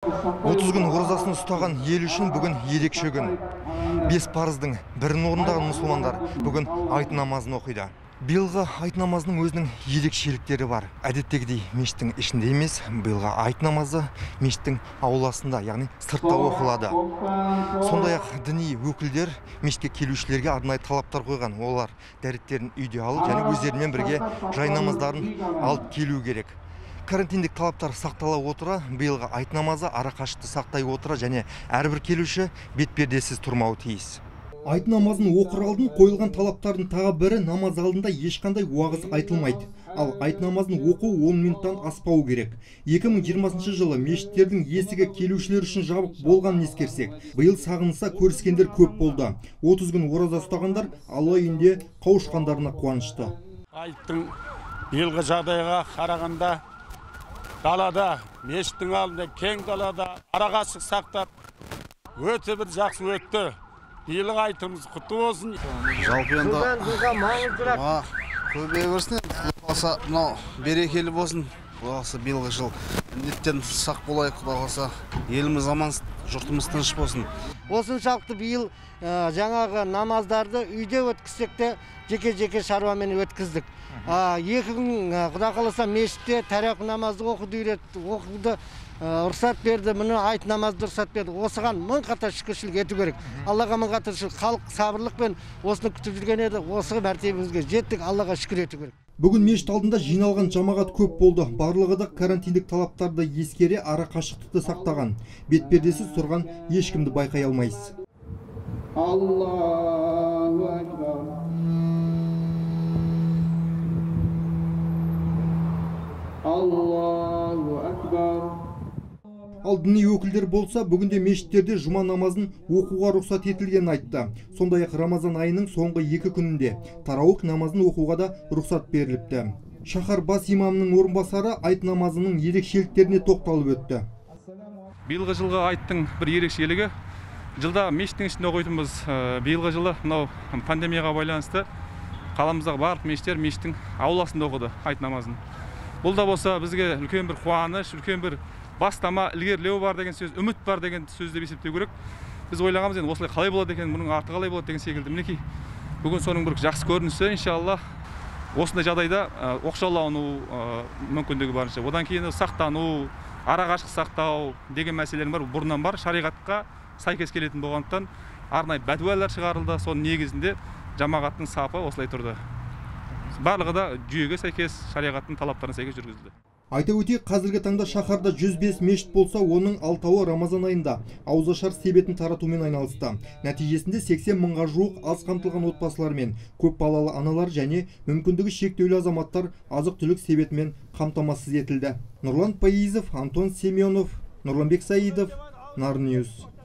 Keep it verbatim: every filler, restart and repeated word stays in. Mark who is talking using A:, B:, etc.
A: отыз күн оразасын ұстаған ел үшін бүгін ерекше күн. Бес парыздың бірін орындаған мұсылмандар бүгін айт намазын оқиды. Биылғы айт намазының өзінің ерекшеліктері бар. Әдеттегідей мешіттің ішінде емес, биылғы айт намазы мешіттің ауласында, яғни сыртта оқылады. Сондай-ақ діни өкілдер мешітке келушілерге арнайы талаптар қойған. Олар дәреттерін үйде алып, және өздерімен бірге жай намаздарын алып келу керек. Карантиндік талаптар сақтала отыра, биылғы айт намазы арақашықты сақтай отыра, және әрбір келуші бетпердесіз тұрмауы тиіс. Айт намазын оқыр алдын қойылған талаптардың тағы бірі, намаз алдында ешқандай уағыз айтылмайды. Ал айт намазын оқу он минуттан аспауы керек. екі мың жиырмасыншы жылы мешіттердің есігі келушілер үшін жабық болғанын ескерсек, биыл сағынса көріскендер көп болды. отыз күн ораза ұстағандар Алла үйінде қауышқандарына қуанышты.
B: Айттың биылғы жағдайға қарағанда далада, мешіттің алдында, кең далада арақашық сақтап өте бір жақсы өтті. Биылғы айтымыз құтты болсын.
C: Жалпы енді көбейе берсін, болса мынау берекелі болсын. Болса биылғы жыл індеттен сақ болайық, болса еліміз аман, жұртымыз тыныш болсын.
D: Осыншалықты биыл жаңағы намаздарды үйде өткізсек те жеке-жеке шаруамен өткіздік. Екі күн Құда қаласа мешітте тәрәқ намазды оқуды үйретті, оқуды рұқсат берді, мұны айт намазды рұқсат берді. Осыған мың қатар шүкіршілік ету керек. Аллаға мың қатар шүкір, халық сабырлықпен осыны күтіп жүрген еді, осы мәртебемізге жеттік, Аллаға шүкір ету керек.
A: Бүгін мешіт алдында жиналған жамағат көп болды. Барлығы да карантиндік талаптарды ескере ара қашықтықты сақтаған. Бетпердесіз тұрған ешкімді байқай алмайсыз. Аллаху акбар. Аллаху акбар. Ал діни өкілдер болса, бүгінде мешіттерде жұма намазын оқуға рұқсат етілгенін айтты. Сондай-ақ Рамазан айының соңғы екі күнінде тарауық намазын оқуға да рұқсат беріліпті. Шаһар бас имамының орынбасары айт намазының ерекшеліктеріне тоқталып өтті.
E: Биылғы жылғы айттың бір ерекшелігі, жылда мешіттің ішінде оқитынбыз. Биылғы жылы мынау пандемияға байланысты қаламыздағы барлық мешіттер мешіттің ауласында оқыды айт намазын. Бұл да болса бізге үлкен бір қуаныш, үлкен бір бастама, ілгерілеу бар деген сөз, үміт бар деген сөзді есептеу керек. Біз ойлағанбыз, енді осылай қалай болады екен, мұның арты қалай болады деген секілді. Мінекей, бүгін соның бір жақсы көрінісі, иншалла, осындай жағдайда оқшаулану мүмкіндігі барынша. Одан кейін сақтану, арақашық сақтау деген мәселелер бар, бұрыннан бар, шариғатқа сәйкес келетін болғандықтан арнайы бәтуалар шығарылды. Соның негізінде жамағаттың сапы осылай тұрды. Барлығы да жүйеге сәйкес, шариғаттың талаптарына сәйкес жүргізілді.
A: Айта өтейік, қазіргі таңда шаһарда жүз бес мешіт болса, оның алтауы Рамазан айында ауызашар себетін таратумен айналысты. Нәтижесінде сексен мыңға жуық аз қамтылған отбасылар мен көп балалы аналар және мүмкіндігі шектеулі азаматтар азық-түлік себетімен қамтамасыз етілді. Нұрлан Пайызов, Антон Семенов, Нұрланбек Саидов, Нар Ньюс.